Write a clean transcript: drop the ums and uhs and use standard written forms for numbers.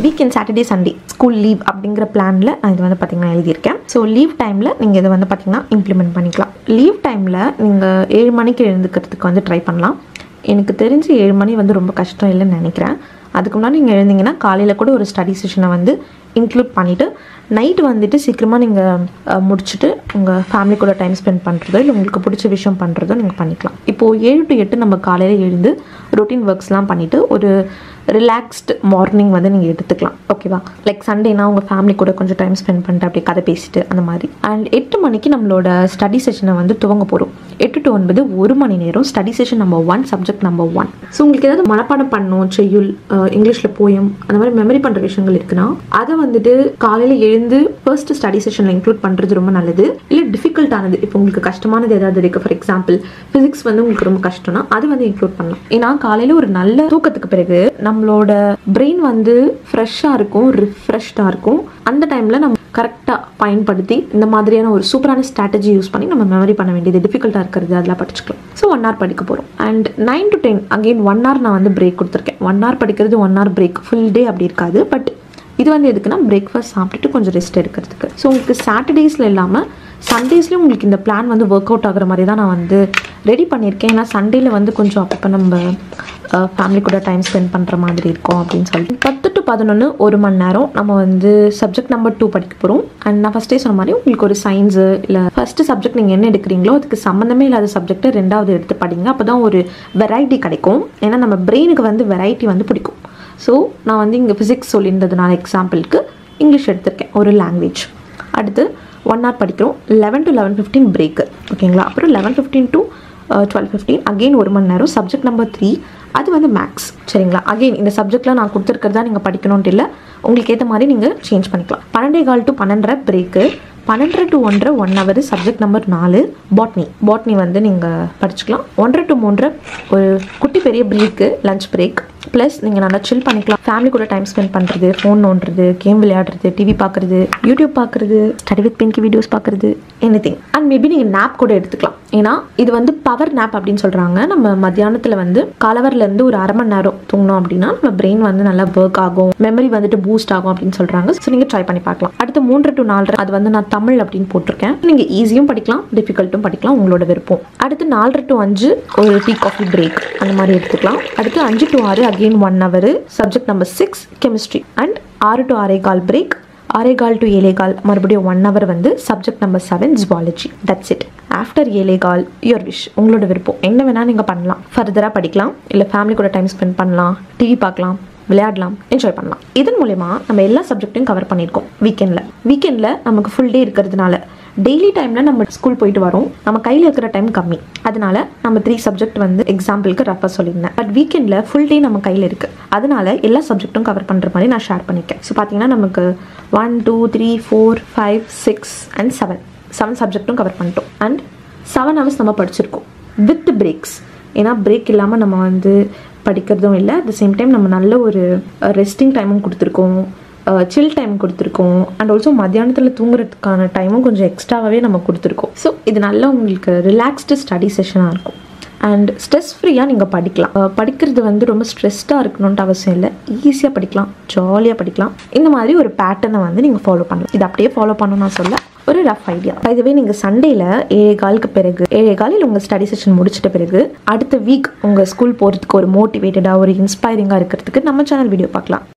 Weekend Saturday Sunday school leave அப்படிங்கிற பிளானில் நான் இது வந்து பார்த்திங்கன்னா எழுதியிருக்கேன். ஸோ லீவ் டைமில் நீங்கள் இதை வந்து பார்த்திங்கன்னா இம்ப்ளிமெண்ட் பண்ணிக்கலாம். லீவ் டைமில் நீங்கள் 7 மணிக்கு எழுந்துக்கிறதுக்கு வந்து ட்ரை பண்ணலாம். எனக்கு தெரிஞ்சு 7 மணி வந்து ரொம்ப கஷ்டம் இல்லைன்னு நினைக்கிறேன். அதுக்கு முன்னாடி நீங்கள் எழுந்தீங்கன்னா காலையில் கூட ஒரு ஸ்டடி செஷனை வந்து இன்க்ளூட் பண்ணிவிட்டு நைட்டு வந்துட்டு சீக்கிரமாக நீங்கள் முடிச்சுட்டு உங்கள் ஃபேமிலி கூட டைம் ஸ்பெண்ட் பண்ணுறதோ இல்லை உங்களுக்கு பிடிச்ச விஷயம் பண்ணுறதோ நீங்கள் பண்ணிக்கலாம். இப்போது 7 to 8 நம்ம காலையில் எழுந்து ரொட்டீன் ஒர்க்ஸ்லாம் பண்ணிவிட்டு ஒரு ரிலாக்ஸ்டு மார்னிங் வந்து நீங்கள் எடுத்துக்கலாம். ஓகேவா? லைக் சண்டேனா உங்கள் ஃபேமிலி கூட கொஞ்சம் டைம் ஸ்பெண்ட் பண்ணிட்டு அப்படியே கதை பேசிட்டு அந்த மாதிரி. அண்ட் 8 மணிக்கு நம்மளோட ஸ்டடி செஷனை வந்து துவங்க போகிறோம். 8 to 9 1 மணி நேரம் study session number 1, subject number 1. So உங்களுக்கு ஏதாவது மனப்பாடம் பண்ணணும், செய்யுள், இங்கிலீஷில் போயம், அந்த மாதிரி மெமரி பண்ணுற விஷயங்கள் இருக்குன்னா அதை வந்துட்டு காலையில் எழுந்து ஃபர்ஸ்ட் ஸ்டடி செஷனில் இன்க்ளூட் பண்ணுறது ரொம்ப நல்லது. இல்லை டிஃபிகல்ட்டானது, இப்போ உங்களுக்கு கஷ்டமானது ஏதாவது இருக்குது, ஃபார் எக்ஸாம்பிள் ஃபிசிக்ஸ் வந்து உங்களுக்கு ரொம்ப கஷ்டம்னா அது வந்து இன்க்ளூட் பண்ணலாம். ஏன்னா காலையில் ஒரு நல்ல தூக்கத்துக்கு பிறகு நம்மளோட பிரெயின் வந்து ஃப்ரெஷ்ஷாக இருக்கும், ரிஃப்ரெஷ்டாக இருக்கும். அந்த டைமில் நம்ம கரெக்டாக பயன்படுத்தி இந்த மாதிரியான ஒரு சூப்பரான ஸ்ட்ராட்டஜி யூஸ் பண்ணி நம்ம மெமரி பண்ண வேண்டியது, டிஃபிகல்ட்டாக இருக்கிறது அதெல்லாம் படிச்சுக்கலாம். ஸோ 1 hour படிக்க போகிறோம். அண்ட் 9 to 10 அகெயின் 1 hour நான் வந்து பிரேக் கொடுத்துருக்கேன். 1 hour படிக்கிறது 1 hour பிரேக், ஃபுல் டே அப்படி இருக்காது. பட் இது வந்து எதுக்குன்னா பிரேக்ஃபாஸ்ட் சாப்பிட்டுட்டு கொஞ்சம் ரெஸ்ட் எடுக்கிறதுக்கு. ஸோ உங்களுக்கு சாட்டர்டேஸில் இல்லாமல் சண்டேஸ்லேயும் உங்களுக்கு இந்த பிளான் வந்து ஒர்க் அவுட் ஆகிற மாதிரி தான் நான் வந்து ரெடி பண்ணியிருக்கேன். ஏன்னா சண்டேல வந்து கொஞ்சம் அப்போ நம்ம ஃபேமிலி கூட டைம் ஸ்பெண்ட் பண்ணுற மாதிரி இருக்கும் அப்படின்னு சொல்லி 10 to 11 1 மணி நேரம் நம்ம வந்து சப்ஜெக்ட் நம்பர் 2 படிக்க போகிறோம். அண்ட் நான் ஃபஸ்ட்டே சொன்ன மாதிரி உங்களுக்கு ஒரு சயின்ஸு இல்லை ஃபஸ்ட்டு சப்ஜெக்ட் நீங்கள் என்ன எடுக்கிறீங்களோ அதுக்கு சம்மந்தமே இல்லாத சப்ஜெக்டை 2வது எடுத்து படிங்க. அப்போ தான் ஒரு வெரைட்டி கிடைக்கும். ஏன்னா நம்ம பிரெயினுக்கு வந்து வெரைட்டி வந்து பிடிக்கும். ஸோ நான் வந்து இங்கே ஃபிசிக்ஸ் சொல்லியிருந்ததுனால எக்ஸாம்பிளுக்கு இங்கிலீஷ் எடுத்திருக்கேன், ஒரு லாங்குவேஜ். அடுத்து 1 hour படிக்கிறோம். 11 to 11:15 பிரேக்கு. ஓகேங்களா? அப்புறம் 11:15 to 12:15 அகெயின் 1 மணி நேரம் சப்ஜெக்ட் நம்பர் 3, அது வந்து மேக்ஸ். சரிங்களா? அகெயின் இந்த சப்ஜெக்ட்லாம் நான் கொடுத்துருக்கிறதா நீங்கள் படிக்கணும்ட்டு இல்லை, உங்களுக்கு ஏற்ற மாதிரி நீங்கள் சேஞ்ச் பண்ணிக்கலாம். 12:15 to 12:30 break. 12:30 to 1:30 1 hour subject number 4 botany வந்து நீங்கள் படிச்சுக்கலாம். 1:30 to 3:30 ஒரு குட்டி பெரிய பிரேக்கு, லஞ்ச் பிரேக். ப்ளஸ் நீங்கள் நல்லா சில் பண்ணிக்கலாம். ஃபேமிலி கூட டைம் ஸ்பெண்ட் பண்ணுறது, ஃபோன் நோண்டுறது, கேம் விளையாடுறது, டிவி பார்க்குறது, யூடியூப் பார்க்குறது, ஸ்டடி வித் பிங்கி வீடியோஸ் பார்க்குறது, எனிதிங். அண்ட் மேபி நீங்கள் நேப் கூட எடுத்துக்கலாம். ஏன்னா இது வந்து பவர் நேப் அப்படின்னு சொல்கிறாங்க. நம்ம மத்தியானத்தில் வந்து காலவரிலேருந்து ஒரு 1/2 மணி நேரம் தூங்கணும் அப்படின்னா நம்ம பிரெயின் வந்து நல்லா ஒர்க் ஆகும், மெமரி வந்துட்டு பூஸ்ட் ஆகும் அப்படின்னு சொல்கிறாங்க. ஸோ நீங்கள் ட்ரை பண்ணி பார்க்கலாம். அடுத்து 3 to 4 அது வந்து நான் தமிழ் அப்படின்னு போட்டிருக்கேன். நீங்கள் ஈஸியும் படிக்கலாம், டிஃபிகல்ட்டும் படிக்கலாம், உங்களோட விருப்பம். அடுத்து 4:30 to 5 ஒரு டீ காஃபி பிரேக் அந்த மாதிரி எடுத்துக்கலாம். அடுத்து 5 to 6 again 1 hour subject number 6 chemistry. And 6 to 6:15 break. 6:15 to 7:15 மறுபடியும் 1 hour வந்து subject number 7 zoology. That's it. After 7:15 your wish, உங்களோட விருப்பம். என்ன வேணால் நீங்கள் பண்ணலாம். ஃபர்தராக படிக்கலாம், இல்லை ஃபேமிலி கூட டைம் ஸ்பெண்ட் பண்ணலாம், டிவி பார்க்கலாம், விளையாடலாம், என்ஜாய் பண்ணலாம். இதன் மூலமா நம்ம எல்லா சப்ஜெக்ட்டையும் கவர் பண்ணியிருக்கோம். வீக்கெண்டில் நமக்கு ஃபுல் டே இருக்கிறதுனால டெய்லி டைமில் நம்ம ஸ்கூல் போயிட்டு வரோம், நம்ம கையில் இருக்கிற டைம் கம்மி. அதனால நம்ம 3 சப்ஜெக்ட் வந்து எக்ஸாம்பிளுக்கு ரஃபாக சொல்லியிருந்தேன். பட் வீக்கெண்டில் ஃபுல் டே நம்ம கையில் இருக்குது. அதனால எல்லா சப்ஜெக்ட்டும் கவர் பண்ணுற மாதிரி நான் ஷேர் பண்ணியிருக்கேன். ஸோ பார்த்தீங்கன்னா நமக்கு 1 2 3 4 5 6 and 7 சப்ஜெக்ட்டும் கவர் பண்ணிட்டோம். அண்ட் 7 hours நம்ம படிச்சிருக்கோம் வித் பிரேக்ஸ். ஏன்னா பிரேக் இல்லாமல் நம்ம வந்து படிக்கிறதும் இல்லை, அட் த சேம் டைம் நம்ம நல்ல ஒரு ரெஸ்டிங் டைமும் கொடுத்துருக்கோம், சில் டைம் கொடுத்துருக்கோம். அண்ட் ஆல்சோ மத்தியானத்தில் தூங்குறதுக்கான டைமும் கொஞ்சம் எக்ஸ்ட்ராவாகவே நம்ம கொடுத்துருக்கோம். ஸோ இது நல்லா உங்களுக்கு ரிலாக்ஸ்டு ஸ்டடி செஷனாக இருக்கும். அண்ட் ஸ்ட்ரெஸ் ஃப்ரீயாக நீங்கள் படிக்கலாம். படிக்கிறது வந்து ரொம்ப ஸ்ட்ரெஸ்டாக இருக்கணுன்ட்டு அவசியம் இல்லை, ஈஸியாக படிக்கலாம், ஜாலியாக படிக்கலாம். இந்த மாதிரி ஒரு பேட்டர்னை வந்து நீங்கள் ஃபாலோ பண்ணலாம். இது அப்படியே ஃபாலோ பண்ணணும் நான் சொல்ல, ஒரு ரஃப் ஐடியா. இதுவே நீங்கள் சண்டேல 7:15 பிறகு 7:15 உங்கள் ஸ்டடி செஷன் முடிச்சிட்ட பிறகு அடுத்த வீக் உங்கள் ஸ்கூல் போகிறதுக்கு ஒரு மோட்டிவேட்டடாக, ஒரு இன்ஸ்பைரிங்காக இருக்கிறதுக்கு நம்ம சேனல் வீடியோ பார்க்கலாம்.